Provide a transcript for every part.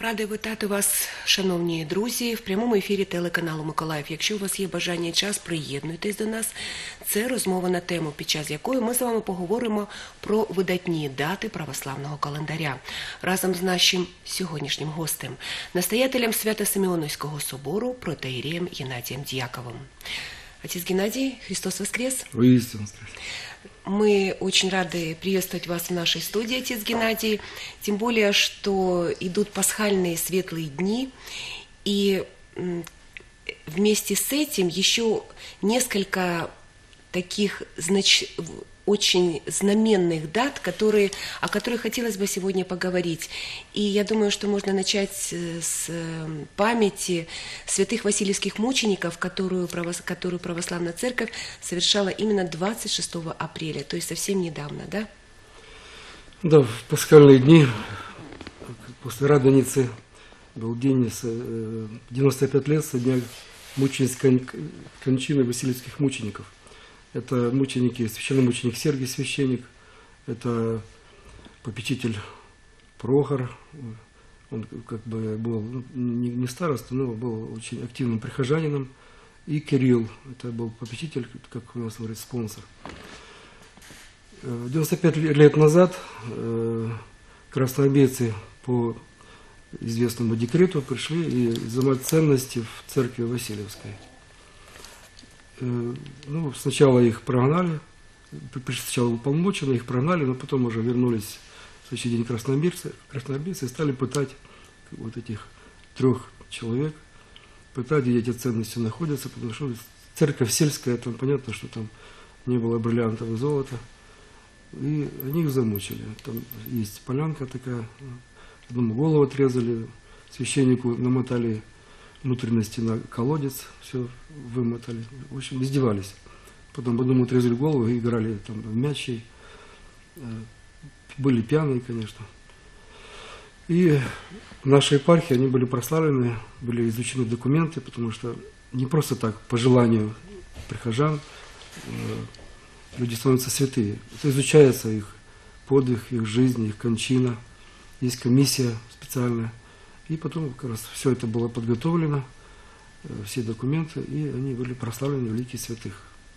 Ради вітати вас, шановні друзі, в прямому ефірі телеканалу Миколаїв. Якщо у вас є бажання і час, приєднуйтесь до нас. Це розмова на тему, під час якої ми з вами поговоримо про видатні дати православного календаря. Разом з нашим сьогоднішнім гостем, настоятелем Свято-Симеоновського собору, протоієреєм Геннадієм Дьяковым. Отец Геннадий, Христос воскрес! Воистину воскрес! Мы очень рады приветствовать вас в нашей студии, отец Геннадий, тем более, что идут пасхальные светлые дни, и вместе с этим еще несколько таких очень знаменных дат, о которых хотелось бы сегодня поговорить. И я думаю, что можно начать с памяти святых васильевских мучеников, которую православная церковь совершала именно 26 апреля, то есть совсем недавно, да? Да, в пасхальные дни, после Радоницы, был день 95 лет со дня мученической кончины васильевских мучеников. Это мученики, священномученик Сергий, священник, это попечитель Прохор, он как бы был не староста, но был очень активным прихожанином, и Кирилл, это был попечитель, как у нас говорит, спонсор. 95 лет назад красноармейцы по известному декрету пришли и изымать ценности в церкви Васильевской. Ну, сначала их прогнали, сначала уполномочены, их прогнали, но потом уже вернулись в следующий день красноармейцы и стали пытать вот этих 3 человек, пытать, где эти ценности находятся, потому что церковь сельская, там понятно, что там не было бриллиантов и золота, и они их замучили. Там есть полянка такая, одному голову отрезали, священнику намотали внутренности на колодец, все вымотали. В общем, издевались. Потом одному отрезали голову и играли там в мячи. Были пьяные, конечно. И в нашей епархии они были прославлены, были изучены документы, потому что не просто так, по желанию прихожан, люди становятся святые. Это изучается их подвиг, их жизнь, их кончина. Есть комиссия специальная. И потом как раз все это было подготовлено, все документы, и они были прославлены в лике святых.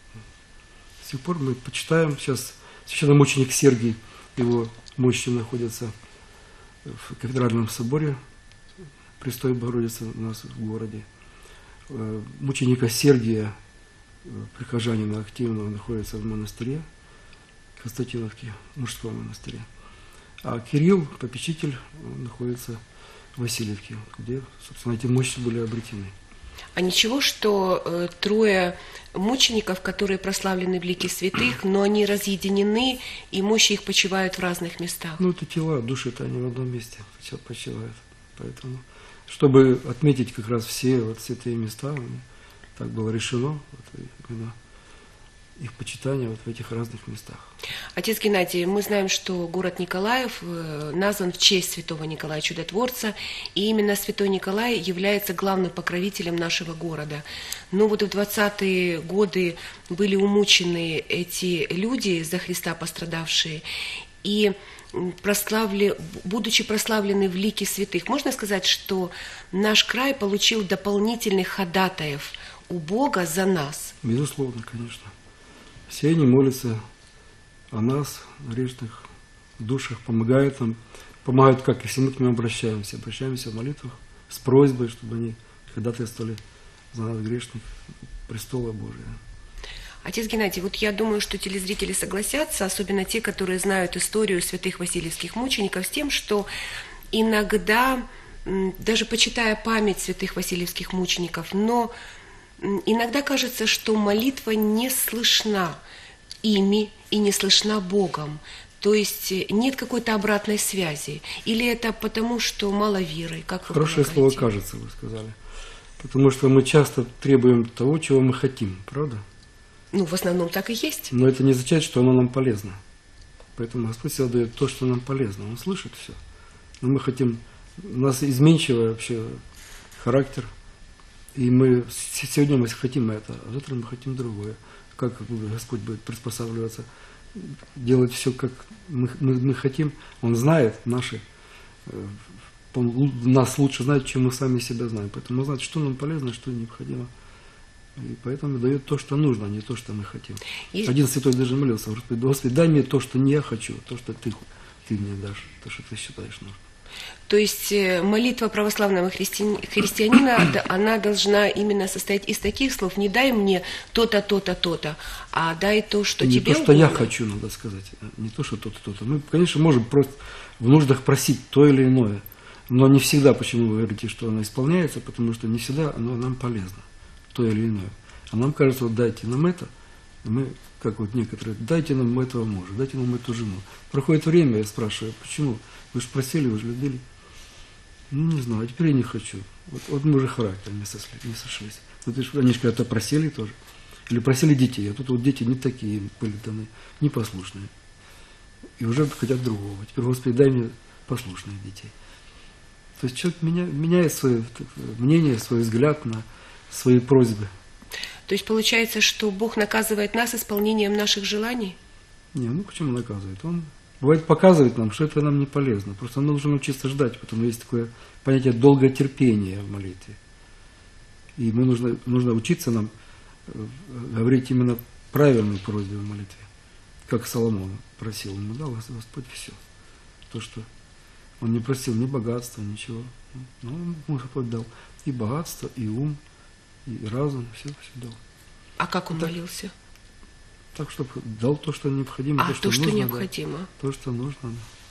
С тех пор мы почитаем, сейчас священномученик Сергий, его мощи находятся в кафедральном соборе Престой Богородицы у нас в городе. Мученика Сергия, прихожанина активного, находится в монастыре, Константиновке, мужском монастыре. А Кирилл, попечитель, находится в Васильевке, где, собственно, эти мощи были обретены. А ничего, что 3 мучеников, которые прославлены в лике святых, но они разъединены, и мощи их почивают в разных местах? Ну, это тела, души-то они в одном месте сейчас почивают. Поэтому, чтобы отметить как раз все вот святые места, так было решено, вот, именно их почитание вот в этих разных местах. Отец Геннадий, мы знаем, что город Николаев назван в честь святого Николая Чудотворца, и именно святой Николай является главным покровителем нашего города. Но вот в 20-е годы были умучены эти люди, за Христа пострадавшие, и будучи прославлены в лике святых, можно сказать, что наш край получил дополнительных ходатаев у Бога за нас? Безусловно, конечно. Все они молятся о нас, грешных душах, помогают нам. Помогают как, если мы к ним обращаемся в молитвах с просьбой, чтобы они ходатайствовали за нас грешных престола Божия. Отец Геннадий, вот я думаю, что телезрители согласятся, особенно те, которые знают историю святых васильевских мучеников, с тем, что иногда, даже почитая память святых васильевских мучеников, но иногда кажется, что молитва не слышна ими и не слышна Богом. То есть нет какой-то обратной связи. Или это потому, что мало веры? Как вы Хорошее слово «кажется», вы сказали. Потому что мы часто требуем того, чего мы хотим, правда? Ну, в основном так и есть. Но это не означает, что оно нам полезно. Поэтому Господь всегда дает то, что нам полезно. Он слышит все. Но мы хотим... У нас изменчивый вообще характер. И мы сегодня мы хотим это, а завтра мы хотим другое. Как Господь будет приспосабливаться, делать все, как мы хотим. Он знает наши Он нас лучше знает, чем мы сами себя знаем. Поэтому он знает, что нам полезно, что необходимо. И поэтому дает то, что нужно, а не то, что мы хотим. Один святой даже молился: Господи, дай мне то, что не я хочу, то, что ты мне дашь, то, что ты считаешь нужным. То есть молитва православного христианина, она должна именно состоять из таких слов: не дай мне то-то, то-то, то-то, а дай то, что тебе угодно. Не то, что я хочу, надо сказать, не то, что то-то, то-то. Мы, конечно, можем просто в нуждах просить то или иное, но не всегда, почему вы говорите, что оно исполняется, потому что не всегда оно нам полезно, то или иное. А нам кажется, вот дайте нам это, и мы, как вот некоторые, дайте нам этого мужа, дайте нам эту жену. Проходит время, я спрашиваю, почему? Вы же просили, вы же любили. Ну, не знаю, а теперь я не хочу. Вот мы уже характер не сошлись. Вот они же когда-то просили тоже. Или просили детей, а тут вот дети не такие были даны, непослушные. И уже хотят другого. Теперь, Господи, дай мне послушных детей. То есть человек меняет свое мнение, свой взгляд на свои просьбы. То есть получается, что Бог наказывает нас исполнением наших желаний? Не, ну почему наказывает? Он бывает показывает нам, что это нам не полезно. Просто нам нужно научиться ждать, потому что есть такое понятие долготерпения в молитве. И мы нужно учиться нам говорить именно правильную просьбу в молитве. Как Соломон просил, ему дал Господь все. То, что он не просил ни богатства, ничего. Но он Господь дал и богатство, и ум, и разум, все дал. А как он молился? Так, чтобы дал то, что необходимо. То, что нужно, необходимо. Да, то, что нужно.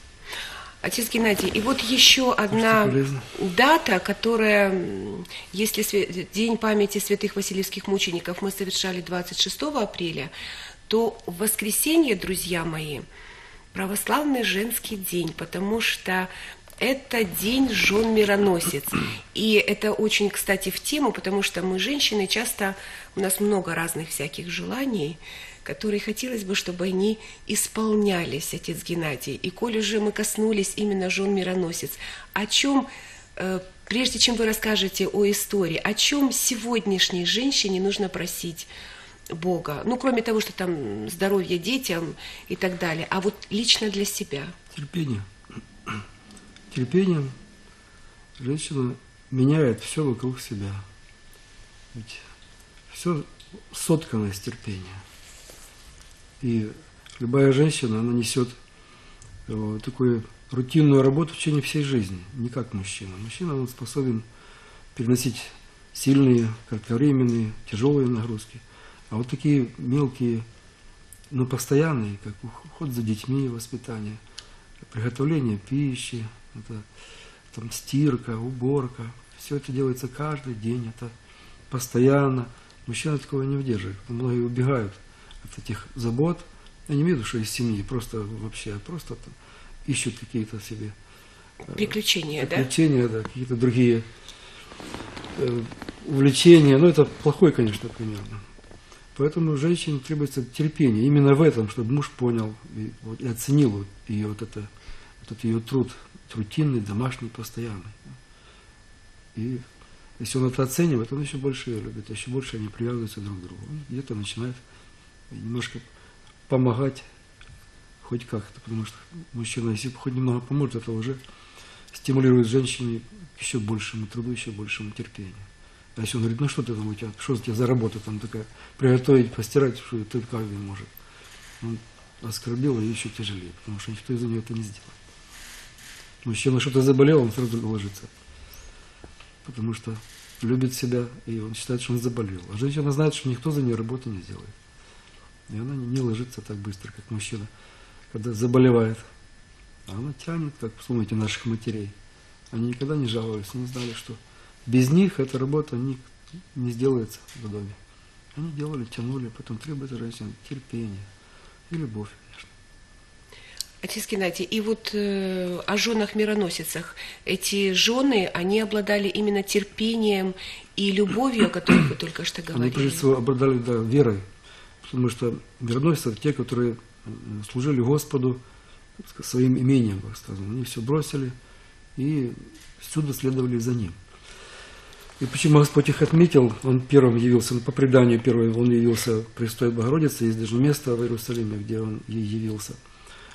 Отец Геннадий, и вот еще одна дата, которая, если День памяти святых Васильевских мучеников мы совершали 26 апреля, то в воскресенье, друзья мои, православный женский день, потому что это день жен-мироносец. И это очень, кстати, в тему, потому что мы, женщины, часто, у нас много разных всяких желаний, которые хотелось бы, чтобы они исполнялись, отец Геннадий. И коль уже мы коснулись именно жен-мироносец, о чем, прежде чем вы расскажете о истории, о чем сегодняшней женщине нужно просить Бога? Ну, кроме того, что там здоровье детям и так далее, а вот лично для себя. Терпение. Терпением женщина меняет все вокруг себя. Ведь все соткано из терпения. И любая женщина, она несет такую рутинную работу в течение всей жизни, не как мужчина. Мужчина, он способен переносить сильные, кратковременные, тяжелые нагрузки. А вот такие мелкие, но постоянные, как уход за детьми, воспитание, приготовление пищи, это, там, стирка, уборка, все это делается каждый день, это постоянно. Мужчина такого не выдерживает, многие убегают от этих забот. Я не имею в виду, что из семьи, просто вообще, просто там, ищут какие-то себе приключения, да, какие-то другие увлечения. Но это плохой, конечно, пример. Поэтому женщине требуется терпение. Именно в этом, чтобы муж понял и оценил ее этот ее труд, рутинный, домашний, постоянный. И если он это оценивает, он еще больше ее любит, еще больше они привязываются друг к другу. Он где-то начинает немножко помогать хоть как-то, потому что мужчина, если хоть немного поможет, это уже стимулирует женщине к еще большему труду, еще большему терпению. А если он говорит, ну что ты там у тебя, что у тебя за работа там такая, приготовить, постирать, что это каждый может. Он оскорбил ее еще тяжелее, потому что никто из-за нее это не сделает. Мужчина что-то заболел, он сразу ложится, потому что любит себя, и он считает, что он заболел. А женщина знает, что никто за нее работу не сделает. И она не ложится так быстро, как мужчина, когда заболевает. А она тянет, как вспомните наших матерей. Они никогда не жаловались, они знали, что без них эта работа не сделается в доме. Они делали, тянули, потом требуется женщина терпение и любовь, конечно. Отец Геннадий, и вот о женах-мироносицах. Эти жены, они обладали именно терпением и любовью, о которых вы только что говорили. Они, прежде всего, обладали верой, потому что мироносицы – это те, которые служили Господу своим имением, как сказано. Они все бросили и всюду следовали за Ним. И почему Господь их отметил, Он первым явился, по преданию первым Он явился Престой Богородице, есть даже место в Иерусалиме, где Он ей явился.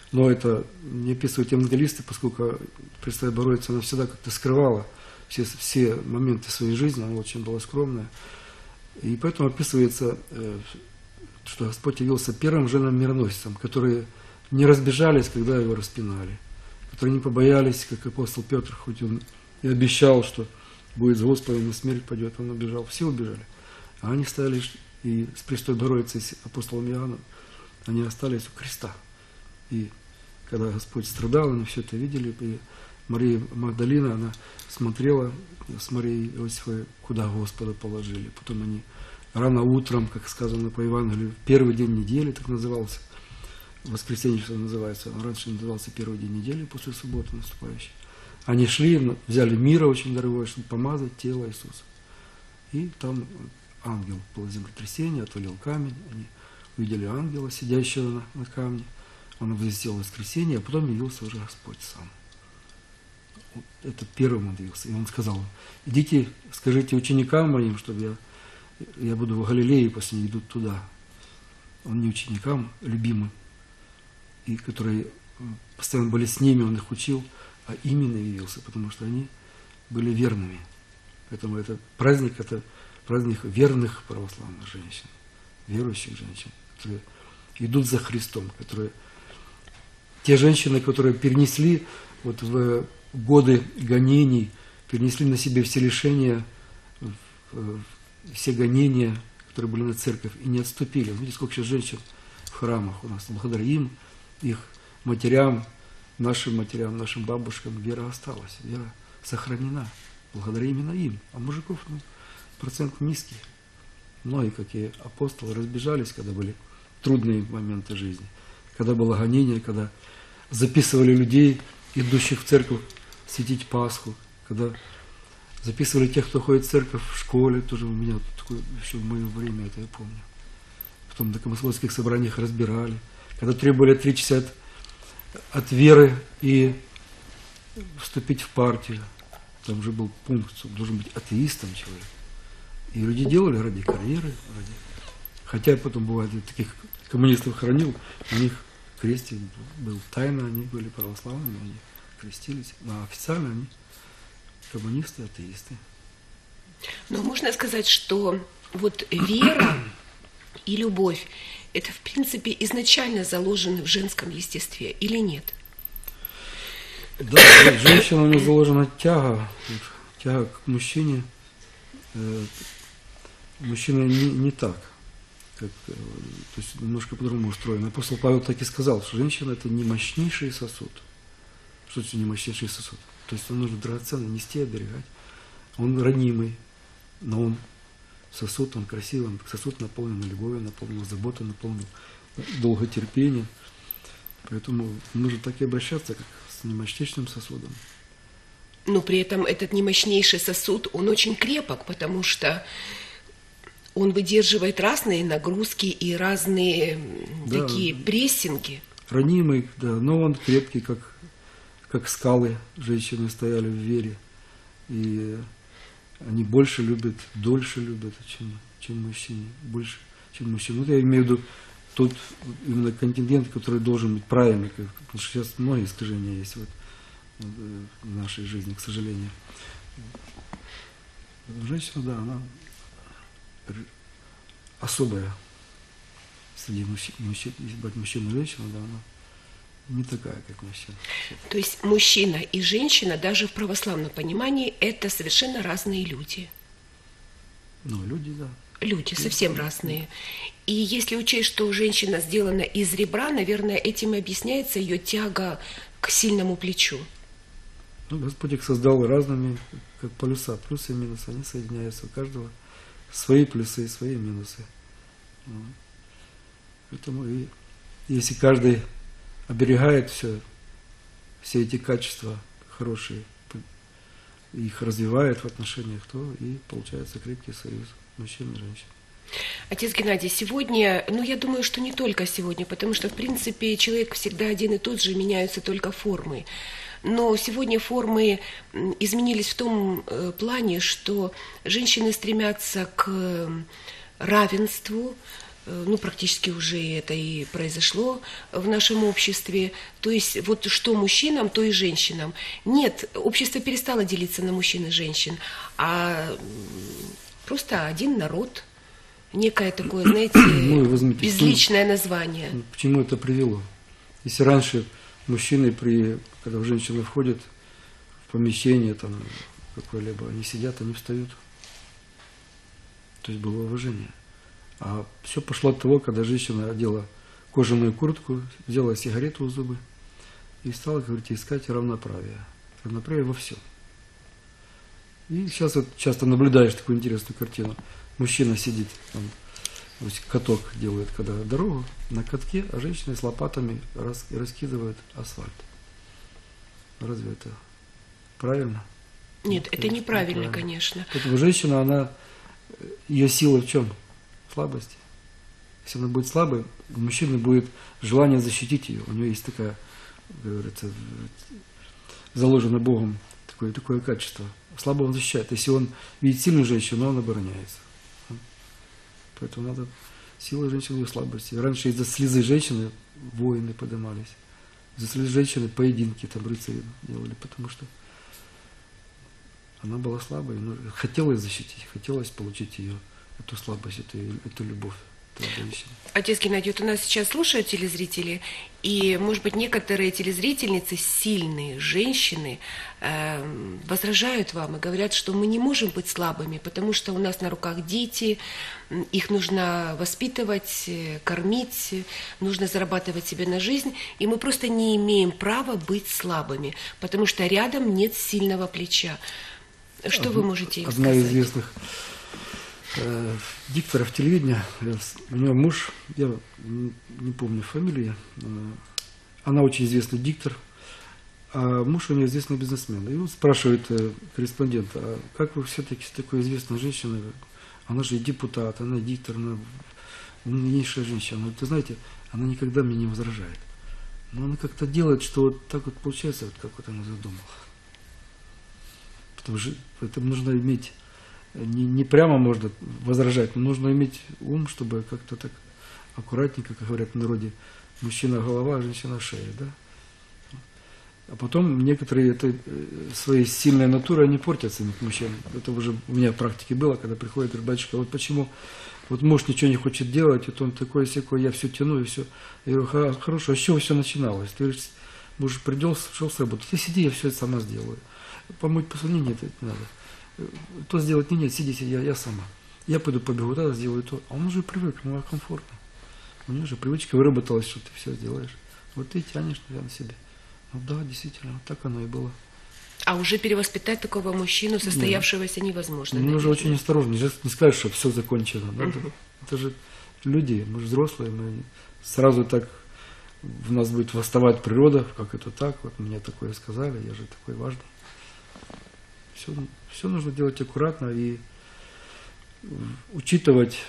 Но это не описывают евангелисты, поскольку Пресвятая Богородица, она всегда как-то скрывала все моменты своей жизни, она очень была скромная. И поэтому описывается, что Господь явился первым женам-мироносцам, которые не разбежались, когда его распинали, которые не побоялись, как апостол Петр, хоть он и обещал, что будет с Господом, на смерть пойдет, он убежал. Все убежали. А они стояли и с Пресвятой Богородицей, с апостолом Иоанном, они остались у креста. И когда Господь страдал, они все это видели, и Мария Магдалина, она смотрела с Марией Иосифой, куда Господа положили. Потом они рано утром, как сказано по Евангелию, первый день недели, так назывался, воскресенье, что называется, он раньше назывался первый день недели после субботы наступающей. Они шли, взяли мира очень дорогое, чтобы помазать тело Иисуса. И там ангел, было землетрясение, отвалил камень, они увидели ангела, сидящего на камне, он возвестил воскресенье, а потом явился уже Господь сам. Вот это первым он явился. И он сказал: идите, скажите ученикам моим, чтобы я буду в Галилее, пусть они идут туда. Он не ученикам любимым, и которые постоянно были с ними, он их учил, а именно явился, потому что они были верными. Поэтому этот праздник – это праздник верных православных женщин, верующих женщин, которые идут за Христом, которые те женщины, которые перенесли вот в годы гонений, перенесли на себе все лишения, все гонения, которые были на церковь, и не отступили. Видите, сколько сейчас женщин в храмах у нас. Благодаря им, их матерям, нашим бабушкам вера осталась, вера сохранена. Благодаря именно им. А мужиков, процент низкий. Многие, какие апостолы, разбежались, когда были трудные моменты жизни. Когда было гонение, когда записывали людей, идущих в церковь, светить Пасху. Когда записывали тех, кто ходит в церковь в школе, тоже у меня такое, еще в мое время, это я помню. Потом на комсомольских собраниях разбирали. Когда требовали отречься от веры и вступить в партию. Там же был пункт, что должен быть атеистом человек. И люди делали ради карьеры, хотя потом бывает, я таких коммунистов хранил, у них крестик был тайно, они были православными, они крестились, а официально они коммунисты, атеисты. Но можно сказать, что вот вера и любовь – это, в принципе, изначально заложены в женском естестве или нет? Да, женщина, у нее заложена тяга к мужчине. Мужчина не так, то есть немножко по-другому устроен. Апостол Павел так и сказал, что женщина – это не мощнейший сосуд. Что это не мощнейший сосуд? То есть он нужно драгоценно нести, оберегать. Он ранимый, но он сосуд, он красивый, сосуд наполнен любовью, наполнен заботой, наполнен долготерпением. Поэтому нужно так и обращаться, как с немощнейшим сосудом. Но при этом этот немощнейший сосуд, он очень крепок, потому что он выдерживает разные нагрузки и разные такие прессинги. Ранимый, да, но он крепкий, как скалы. Женщины стояли в вере. И они больше любят, дольше любят, чем мужчины. Больше, чем мужчины. Вот я имею в виду тот именно контингент, который должен быть правильный. Потому что сейчас многие искажения есть в нашей жизни, к сожалению. Женщина, да, она особая среди мужчин, если брать мужчину и женщину, да, она не такая, как мужчина. То есть мужчина и женщина, даже в православном понимании, это совершенно разные люди. Ну, люди, да. Люди совсем разные. И если учесть, что женщина сделана из ребра, наверное, этим и объясняется ее тяга к сильному плечу. Ну, Господь их создал разными, как полюса, плюсы и минусы, они соединяются, у каждого свои плюсы и свои минусы. Поэтому и если каждый оберегает все эти качества хорошие, их развивает в отношениях, то и получается крепкий союз мужчин и женщин. Отец Геннадий, сегодня, я думаю, что не только сегодня, потому что, в принципе, человек всегда один и тот же, меняются только формы. Но сегодня формы изменились в том плане, что женщины стремятся к равенству, ну, практически уже это и произошло в нашем обществе. То есть вот что мужчинам, то и женщинам. Нет, общество перестало делиться на мужчин и женщин, а просто один народ, некое такое, знаете, безличное название. К чему это привело? Если раньше мужчины, когда женщина входит в помещение там какое-либо, они сидят, они встают. То есть было уважение. А все пошло от того, когда женщина одела кожаную куртку, взяла сигарету в зубы и стала, как говорите, искать равноправие. Равноправие во всем. И сейчас вот часто наблюдаешь такую интересную картину. Мужчина сидит, там, каток делает, когда дорогу, на катке, а женщины с лопатами раскидывают асфальт. Разве это правильно? Нет, это неправильно, конечно. Поэтому женщина, ее сила в чем? В слабости. Если она будет слабой, у мужчины будет желание защитить ее. У нее есть такая, говорится, заложено Богом такое качество. Слабо он защищает. Если он видит сильную женщину, он обороняется. Поэтому надо сила женщины в слабости. Раньше из-за слезы женщины воины поднимались. Из-за слезы женщины поединки там рыцари делали, потому что она была слабой. Хотелось защитить, хотелось получить ее, эту слабость, эту любовь. Отец Геннадий, вот у нас сейчас слушают телезрители, и, может быть, некоторые телезрительницы, сильные женщины, возражают вам и говорят, что мы не можем быть слабыми, потому что у нас на руках дети, их нужно воспитывать, кормить, нужно зарабатывать себе на жизнь, и мы просто не имеем права быть слабыми, потому что рядом нет сильного плеча. Что вы можете им сказать? Одна из известных дикторов телевидения, у нее муж, я не помню фамилию, она очень известный диктор, а муж у нее известный бизнесмен. И вот спрашивает корреспондент, а как вы все-таки с такой известной женщиной, она же и депутат, она и диктор, она умнейшая женщина. Вот, вы знаете, она никогда мне не возражает. Но она как-то делает, что вот так вот получается, вот как вот она задумала. Потому что это нужно иметь, не прямо можно возражать, но нужно иметь ум, чтобы как-то так аккуратненько, как говорят в народе, мужчина голова, а женщина шея, да? А потом некоторые своей сильной натурой они портят самих мужчин. Это уже у меня в практике было, когда приходит, говорит, батюшка, вот почему вот муж ничего не хочет делать, вот он такой-сякой, я все тяну и все. Я говорю, хорошо, а с чего все начиналось? Ты говоришь, муж пришел с работы, ты сиди, я все это сама сделаю. Помыть посуду, нет, это не надо. То сделать, нет, сиди, я сама. Я пойду побегу, да, сделаю то. А он уже привык, ему комфортно. У него уже привычка выработалась, что ты все сделаешь. Вот ты тянешь тебя на себе. Ну да, действительно, вот так оно и было. А уже перевоспитать такого мужчину, состоявшегося, невозможно. Мы уже очень осторожны. Не скажешь, что все закончено. Да? Это же люди, мы же взрослые, мы сразу так в нас будет восставать природа, как это так, вот мне такое сказали, я же такой важный. Все нужно делать аккуратно и учитывать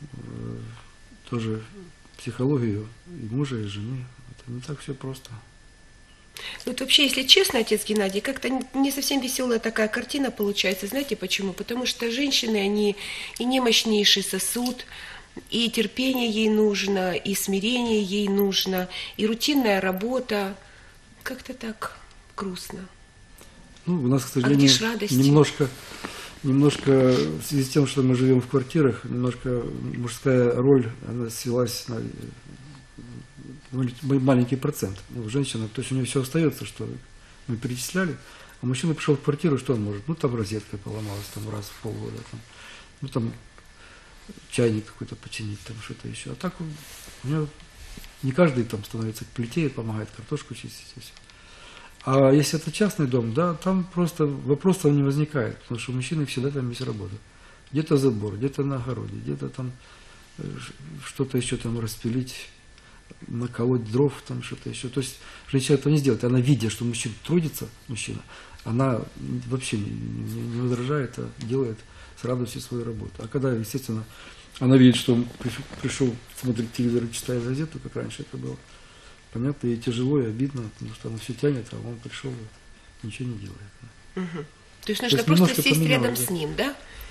тоже психологию и мужа, и жены. Это не так все просто. Вот вообще, если честно, отец Геннадий, как-то не совсем веселая такая картина получается. Знаете почему? Потому что женщины, они и немощнейший сосуд, и терпение ей нужно, и смирение ей нужно, и рутинная работа. Как-то так грустно. Ну, у нас, к сожалению, немножко в связи с тем, что мы живем в квартирах, немножко мужская роль, она свелась на маленький процент. Женщина, то есть у нее все остается, что мы перечисляли, а мужчина пришел в квартиру, что он может? Ну, там розетка поломалась, там раз в полгода, там, ну, там чайник какой-то починить, там что-то еще. А так у него не каждый там становится к плите и помогает картошку чистить и все. А если это частный дом, да, там просто вопросов не возникает, потому что у мужчины всегда там есть работа. Где-то забор, где-то на огороде, где-то там что-то еще там распилить, наколоть дров, там что-то еще. То есть женщина этого не сделает. Она, видя, что мужчина трудится, она вообще не возражает, а делает с радостью свою работу. А когда, естественно, она видит, что он пришел смотреть телевизор и читает газету, как раньше это было, понятно, ей тяжело и обидно, потому что она все тянет, а он пришел и ничего не делает. Угу. То есть нужно просто сесть рядом с ним, да?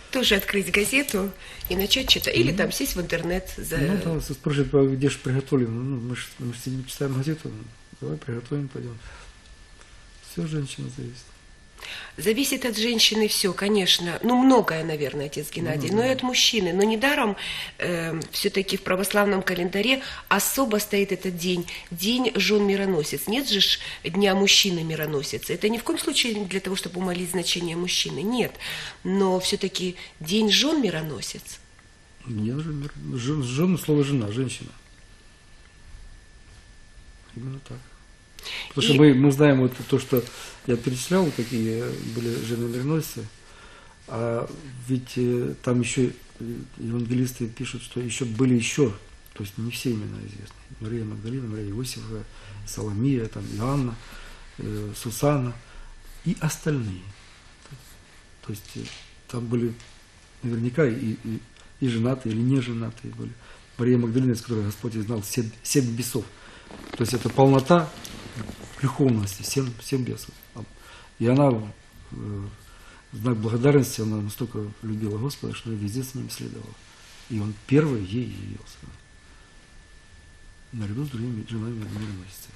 тоже открыть газету и начать читать. Или там сесть в интернет. Ну, там спрашивают, где же приготовлено. Ну, мы же сидим, читаем газету, давай приготовим, пойдем. Все женщина зависит. Зависит от женщины все, конечно. Ну, многое, наверное, отец Геннадий. Но и от мужчины. Но недаром все-таки в православном календаре особо стоит этот день. День жен-мироносец. Нет же дня мужчины-мироносец. Это ни в коем случае не для того, чтобы умолить значение мужчины. Нет. Но все-таки день жен-мироносец. Нет же, жена, слово жена, женщина. Именно так. Потому что мы знаем вот то, что я перечислял, какие были жены-мироносцы, а ведь там еще евангелисты пишут, что были еще, то есть не все имена известны. Мария Магдалина, Мария Иосифова, Соломия, там, Иоанна, Сусанна и остальные. То есть там были наверняка и женатые, или не женатые были. Мария Магдалина, из которой Господь знал 7 бесов. То есть это полнота греховности, 7 бесов. И она в знак благодарности, она настолько любила Господа, что везде с ним следовала. И он первый ей явился. Наряду с другими женами-мироносицами.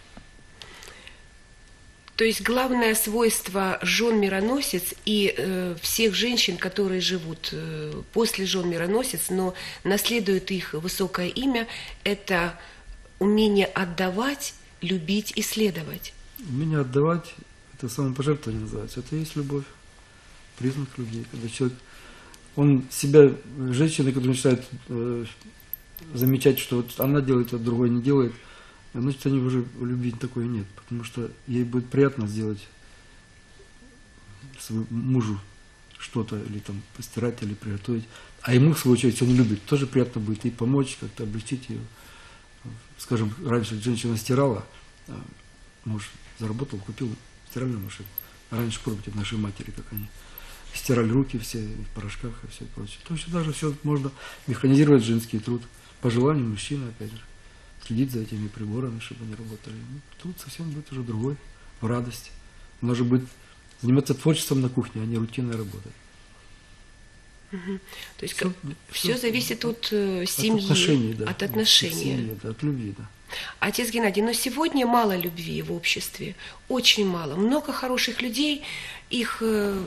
То есть главное свойство жен-мироносец и всех женщин, которые живут после жен-мироносец, но наследуют их высокое имя, это умение отдавать, любить и следовать. Умение отдавать, это самопожертвование называется. Это и есть любовь, признак любви. Когда человек, он себя, женщина, которая начинает замечать, что вот она делает, а другой не делает, значит, они уже любви такой нет. Потому что ей будет приятно сделать своему мужу что-то, или там постирать, или приготовить. А ему, в свою очередь, если он не любит, тоже приятно будет ей помочь, как-то облегчить ее. Скажем, раньше женщина стирала, муж заработал, купил стиральную машину. Раньше, помните, наши матери, как они стирали руки все в порошках и все прочее. То есть даже все можно механизировать, женский труд. По желанию мужчины, опять же, следить за этими приборами, чтобы они работали. Ну, труд совсем будет уже другой, в радости. Он уже будет заниматься творчеством на кухне, а не рутинной работой. Угу. То есть все зависит от семьи, от отношений. От семьи, да, от любви, да. Отец Геннадий, но сегодня мало любви в обществе, очень мало. Много хороших людей, их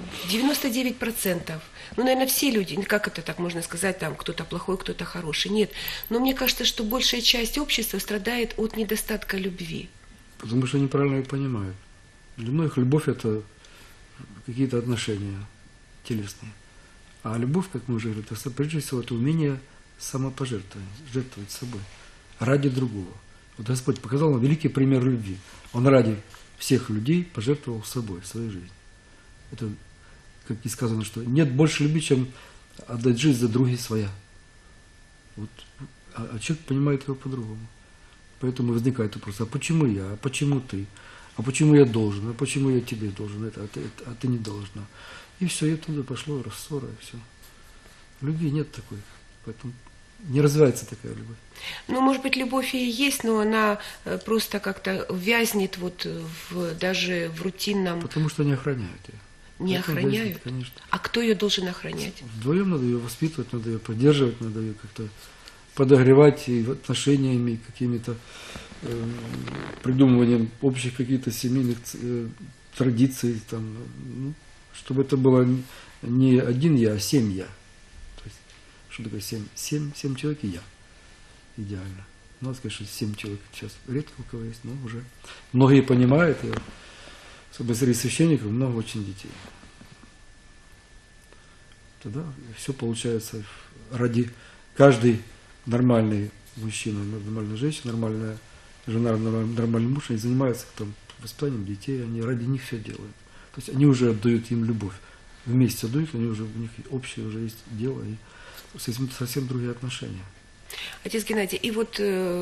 99%. Ну, наверное, все люди, как это так можно сказать, там кто-то плохой, кто-то хороший. Нет. Но мне кажется, что большая часть общества страдает от недостатка любви. Потому что они правильно ее понимают. Для многих любовь – это какие-то отношения телесные. А любовь, как мы уже говорили, это прежде всего это умение самопожертвовать, жертвовать собой ради другого. Вот Господь показал нам великий пример любви. Он ради всех людей пожертвовал собой, своей жизнью. Это, как и сказано, что нет больше любви, чем отдать жизнь за другие своя. Вот. А человек понимает его по-другому. Поэтому возникает вопрос, а почему я, а почему ты, а почему я должен, а почему я тебе должен, а ты не должна. И все, и оттуда пошло рассора, и все. Любви нет такой, поэтому не развивается такая любовь. Ну, может быть, любовь и есть, но она просто как-то вязнет вот даже в рутинном... Потому что не охраняют ее. Не охраняют? Конечно. А кто ее должен охранять? Вдвоем надо ее воспитывать, надо ее поддерживать, надо ее как-то подогревать и отношениями, какими-то придумыванием общих каких-то семейных традиций, там, ну, чтобы это было не один я, а 7 я. То есть, что такое 7? 7 человек и я. Идеально. У нас, конечно, 7 человек сейчас редко у кого есть, но уже многие понимают, и особенно среди священников много очень детей. Тогда все получается ради каждой нормальной мужчины, нормальной женщины, нормальная жена, нормальный муж, они занимаются там воспитанием детей, они ради них все делают. То есть они уже отдают им любовь. Вместе отдают, они уже, у них общее уже есть дело, и совсем другие отношения. Отец Геннадий, и вот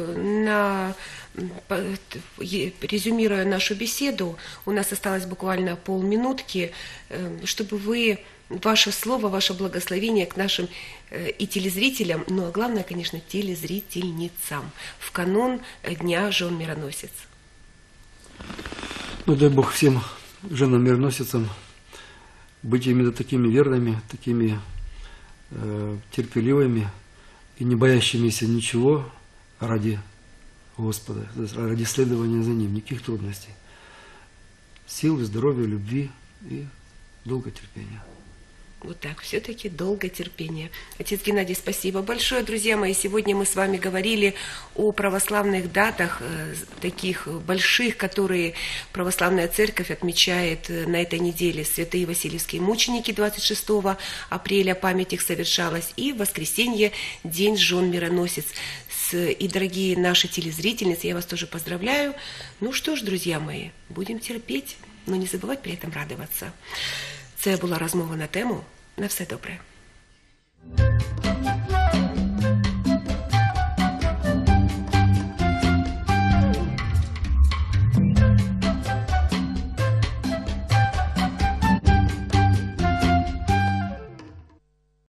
резюмируя нашу беседу, у нас осталось буквально полминутки, чтобы вы, ваше слово, ваше благословение к нашим и телезрителям, ну а главное, конечно, телезрительницам в канун Дня жен-мироносец. Ну, дай Бог всем женам-мироносицам быть именно такими верными, такими терпеливыми и не боящимися ничего ради Господа, ради следования за Ним, никаких трудностей. Силы, здоровья, любви и долготерпения. Вот так, все-таки долготерпение. Отец Геннадий, спасибо большое, друзья мои. Сегодня мы с вами говорили о православных датах, таких больших, которые православная церковь отмечает на этой неделе. Святые Васильевские мученики 26 апреля, память их совершалась, и в воскресенье День жен мироносец. И, дорогие наши телезрительницы, я вас тоже поздравляю. Ну что ж, друзья мои, будем терпеть, но не забывать при этом радоваться. Це була розмова на тему. На все добре.